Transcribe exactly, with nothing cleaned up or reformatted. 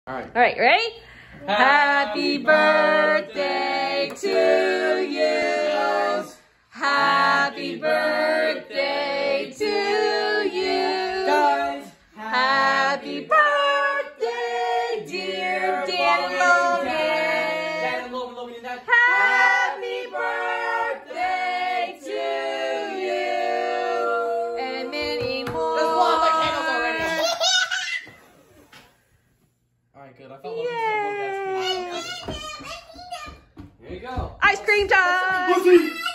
All right. All right, ready? Happy birthday to you. Happy birthday to you. Guys, Happy birthday, dear Dan Logan. Dan and Logan, Logan and Dad. Happy birthday to you. And many more. Let's blow out the candles already. All right, good. I felt like Yay. Here you go. Ice cream time. Pussy.